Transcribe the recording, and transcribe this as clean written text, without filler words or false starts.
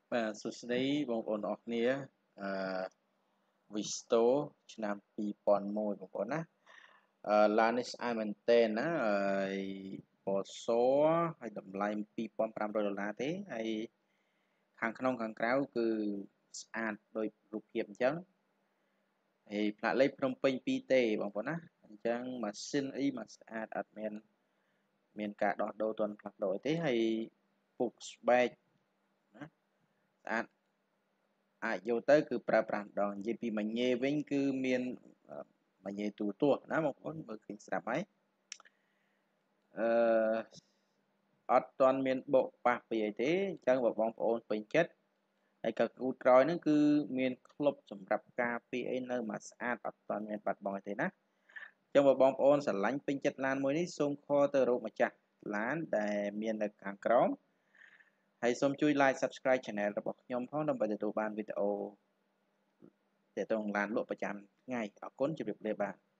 បាទសួស្តីបងប្អូនអរគ្នាអឺ Visto ឆ្នាំ2001បងប្អូនណាឡាននេះស្អាតមែនទែនណាហើយពណ៌សហើយតម្លៃ$2,500ទេហើយខាងក្នុងខាងក្រៅគឺស្អាតដោយរូបភាពអញ្ចឹងហើយផ្លាកលេខភ្នំពេញ2ទេបងប្អូនណាអញ្ចឹងម៉ាស៊ីនអីមកស្អាតអត់មានការដោះដូរទាន់ផ្លាស់ប្ដូរទេហើយពុកស្បែកណាស្អាតអាចយកទៅគឺប្រើប្រាស់ម្ដងនិយាយពីមួយញ៉េវិញគឺមានមួយញ៉េទូទាស់ណាបងប្អូនមើលឃើញស្រាប់ហើយអឺអត់ទាន់មានបកប៉ះពីអីទេអញ្ចឹងបើបងប្អូនពេញចិត្តហើយក៏គូតក្រោយហ្នឹងគឺមានក្លុបសម្រាប់ការពារអីនៅមកស្អាតអត់ទាន់មានបាត់បង់អីទេណាអញ្ចឹងបើបងប្អូនស្រឡាញ់ពេញចិត្តឡានមួយនេះសូមខលទៅរកម្ចាស់ឡានដែលមាននៅខាងក្រោមហើយសូមជួយ like subscribe channel របស់ខ្ញុំផងដើម្បីទទួលបានវីដេអូទាក់ទងឡានលក់ប្រចាំថ្ងៃអរគុណជម្រាបលាបាទ